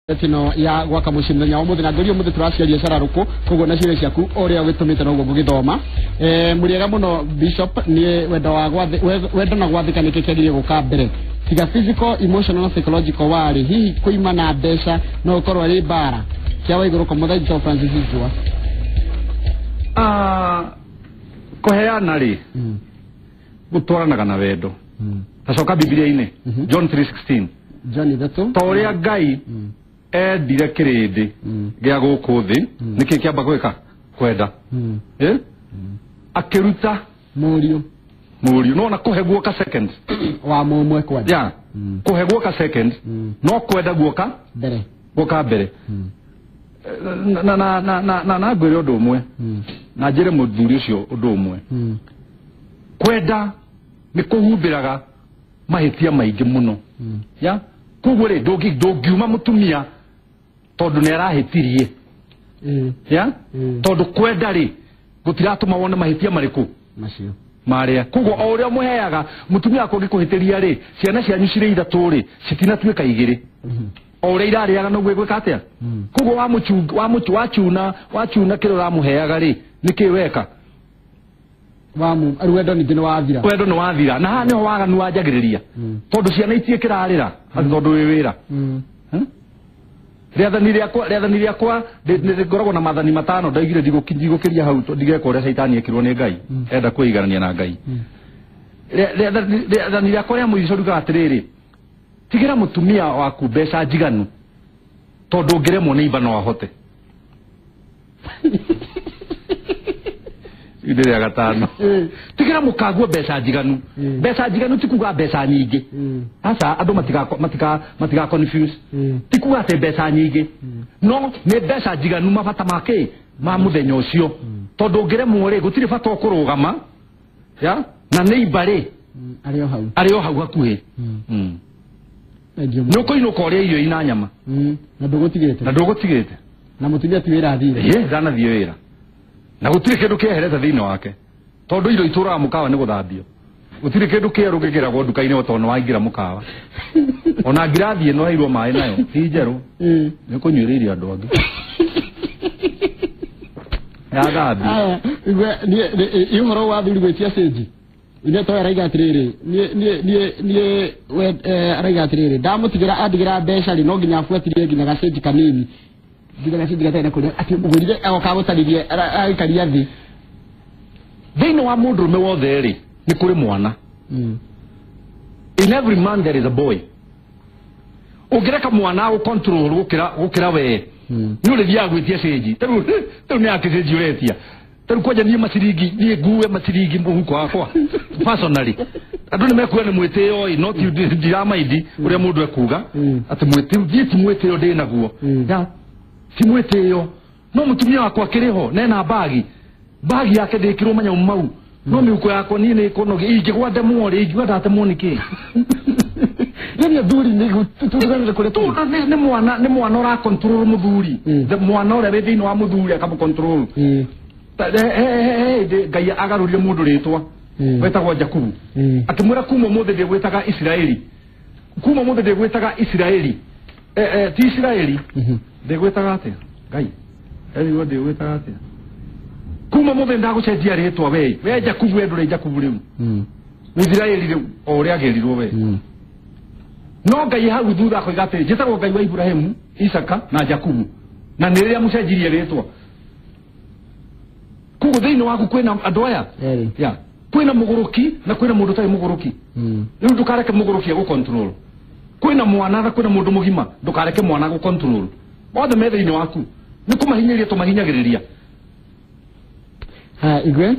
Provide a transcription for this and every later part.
tino ya gwaka mucimenya umuthi na ngorio muthi turaciaria cararuku koguo na ciire ciaku uria witumite noguo mugithoma muriega muno Bishop ni wendo na gwathika niki kiagirie guka mbere tiga physical emotional na psychological wari hihi kuima na mbeca no ukorwo ari bara kia wa iguru komotha John Francis Izua kuheana ri gutwaranaga na wendo tacoka Biblia-ini John 3:16 John ithatu toria Ngai endire kirindi gia guku thi niki kiamba gwika kwenda akiruta murio no na kuhegwo ka second wa mumwe kwenda ya kuhegwo ka second no kwenda guoka mbere na ngwire undu umwe na njire muthuri ucio undu umwe kwenda ni kuhumbiraga mahitia maingi muno ya koguo ri ndungiuma mutumia tondu ni arahitirie ya tondu kwenda ri gutiratuma wone mahitia mariku macio maria koguo o uria muheaga mutumia akongi kuhitiria ri ciana cianyu cire ithatu ri citinatuika igiri o uria irariaga no gwika atia koguo wachuna kiro ramuheaga ri niki weka rwendo ni wathira wendo ni wathira na niho waganu wanjagiriria tondu ciana itie kirarira tondu wi wira riathani riakwa ngoragwo na mathani matano ndaigire ndigũkiria hau ndigeka uria caitani ekirwo ni Ngai enda kwigarania na Ngai riathani riakwa ria muico riugaga atiriri tigira mutumia waku mbeca njiganu tondu ngiremwo ni iba no ahote ide ya gatano tigira mukaguo mbeca njiganu tikuga mbeca nyingi asa andu matika confuse tikuga te mbeca nyingi no ne mbeca njiganu mabata make ma muthenya ucio tondu ngiremwo ri gutiri bata kurugama ya na neighbor ri ario hau hakuhi nuko inuka uria irio ina nyama na ndugutigite na mutumia ti wira athire dana thio wira na gutire kindu kieherete thiini wake tondu irio ituraga mukawa ni guthambio gutire kindu kieru gigiragwo nduka-ini otono waingira mukawa ona ngirathi ino hairwo mai nayo ti njeru ni kunyuriria andu angi ya thambi ihoro wa thuri gwitia seji ine to araiga atiriri nie araiga atiriri ndamutigira andigira mbeca ri no nginya afuatirie nginya gacenji kanini nginya gacenji gatene kuria ati mugurire agoka gutaririe aikaria thi thiini wa mundurume wothe ri ni kuri mwana in every man there is a boy ungireka mwana go control gukira we ni uri thia gwitia cenji taru ni akicenji uretia taru kwaja ni masiringi ni nguwe masiringi muhuko wakwa personally andu ni mekuwa ni mwitio not you dirama idi uria mundu ekuga ati mwitio thiti mwitio ndina guo ya si mwitio no mutumia wakwa kiriho nena bagi yake ndikirwo manya mau no miuko yakwa ni ni kono ingigwa ndemo ri ingigwa ndatemo niki ni thuri ni tutugana kule tu ni mwana ora control muthuri mwana ora we thini wa muthuri akamu control Ngai agarurie mundu ritwa wetagwo Jakubu akimwira kuma muthe ndi gwetaga Israeli kuma muthe ndi gwetaga Israeli ti Israeli ndi gwetaga atia Ngai wo ndi gwetaga atia kuma muthe ndagucenjia ritwa we Jakubu we ndure Jakubu riu Israeli riu o ria gerirwo we no Ngai hau thutha ko igate njitagwo Ngai wa Ibrahimu Isaka na Jakubu na ni ria mucenjirie ritwa kugo thiini waku kwina andu aya ya kwina muguruki na kwina mundu tai muguruki riu ndukareke muguruki go control kwina mwana na kwina mundu mugima ndukareke mwana go control othe me thiini waku ni kumahinyiria tumahinyagiriria igwe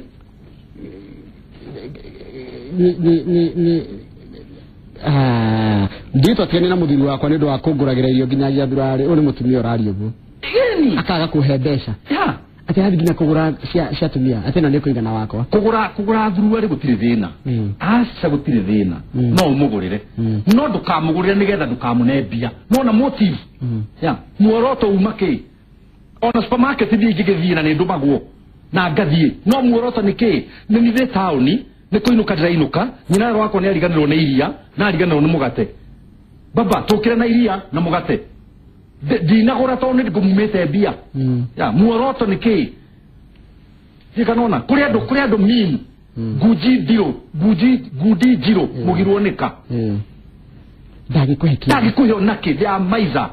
ndito tiene na muthuri wakwa ni ndu wa kunguragira irio nginyagia thurari uri mutumia urario guo akaga kuhe mbeca ati hathi nginya kugura cia tumia ati na ni kuigana wakwa kugura thurua ri gutire thina asa gutire thina no umugurire no ndukamugurire nigetha ndukamunembia no na motive ya muoroto umake ona supermarket thingigithie na ni ndumagwo na ngathie no muoroto niki ni nithe tauni ni kuinuka ndira'inuka nyina wakwa ni ariganirwo ni iria na ariganirwo ni mugate baba tukire na iria na mugate ndinagura to ni ngumumite mbia ya muoroto ni ki kanona kuri andu meme gudi jiro mugirwo nika ndagikuhe naki ya maiza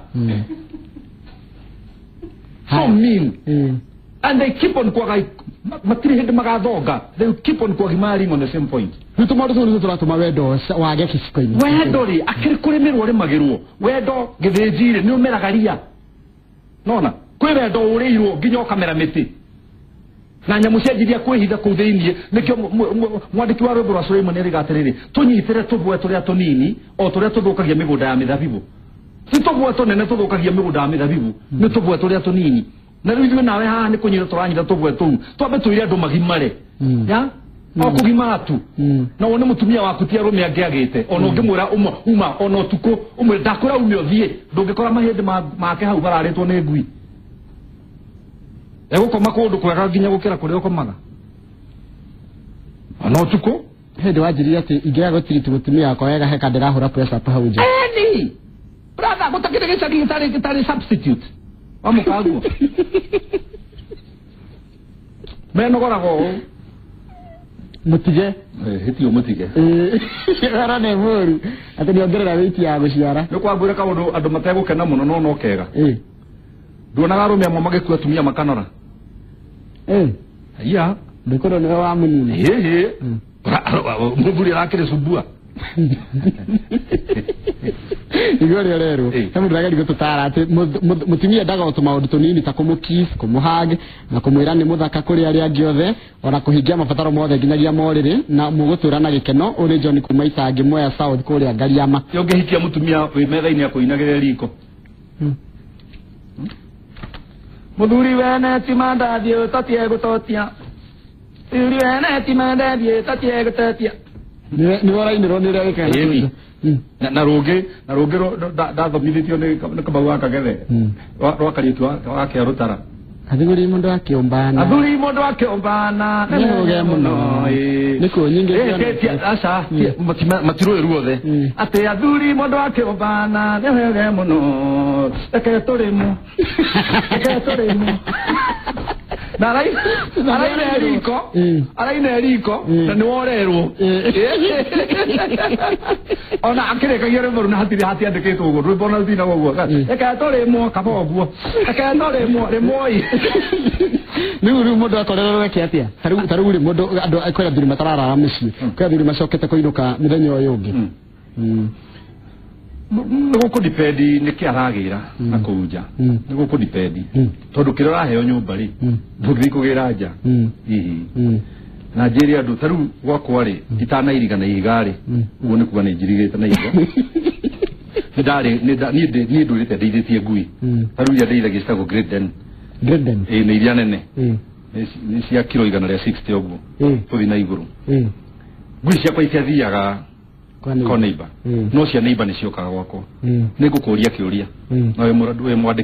so mean and they keep on kwaga matiri hindi magathonga they keep on kwagimaring on the same point nitumaru tu turatuma wendo wage kiciko-ini wendo ri akiri kurimirwo ri magirwo wendo githinjire ni umeragaria nona kwi wendo urirwo nginya kamera miti na nyamu cianjiria kwihitha kuu thiini nikio mwandiki wa rwimbo rwa Suleiman rigatiriri tunyitire tubwe turia tunini o turia tuthukagia migunda ya mithabibu si tubwe tunene tuthukagia migunda ya mithabibu ni tubwe turia tunini na riu nawe haha ni kunyira turanyira tubwe tu twambe tuire andu magimare ya o kugimara tu na wone mutumia waku ti arume angiagite ona ngimwira uma ona tuko umwe ndakura umio thie ndungikora mahindi make hau bararitwo ni ngui egukoma kundu kwega nginya gukira kuria ukomaga ono tuko hindi wanjirire ati ingira gutiritu gutumia kwa wega heka ndirahura pressure pa hau nje eni brother gutakire gitari substitute amukaguo menogorago mutige hitio mutige ara ne muru ati niongerera wiki ya guciara ni kwambura kaundu andu mategukena muno no kega nduonaga arume amwe magikua atumia makanora ya ndikoro niwe wa munini muburi arakire subua igori rero tamu ndagari gututara ati mutumia ndaga utuma undu tunini ta kumukis kumuhage na kumwira ni muthaka kuri ari angi othe ora kuhingia mabataro mothe nginyagia moriri na mugutura na gikeno uri John kuma Itangi Mwea South kuri Ngariama yongehikia mutumia wi metha-ini akuinagire riko muthuri wene timanda thio tatie gutotia muthuri wene timanda thio tatie gutotia ni warainirwo ni ria wikena na rugi ndathomithitio ni Kamau Akagethe rwakaritu wake arutara athuri mundu akiombana ni ruge muno ni ko nyingi asa matiru ruothe ati athuri mundu akiombana ni ruge muno eke turimu na araina eriko na ni worerwo ona akirekagia rwimbo runa hati andikitwo uguo rwimbo na thina uguo eka turimu kaba uguo eka turimu rimoi ni uri mundu akorera weke atia taru uri mundu andu akwera thuri matarara mucii kwa thuri macokete kuinuka mithenya uyu ungi niguku dipendi niki aragira na kuja niguku dipendi tondu kirora heo nyumba ri nduthi kugira nja hihi na njiri andu taru gwakwa ri itanairiga na igari uguo ni kuga ni njirigite na igo ndari ni ndurite ndeithitie ngui taru ya ndeithagia citagwo Greden ni iria nene ni cia kilo 160 uguo tuthi na iguru ngui ciakwa iciathiaga kwa neighbor no cia neighbor ni ciokaga gwakwa ni ngukuria kiuria na we mwandiki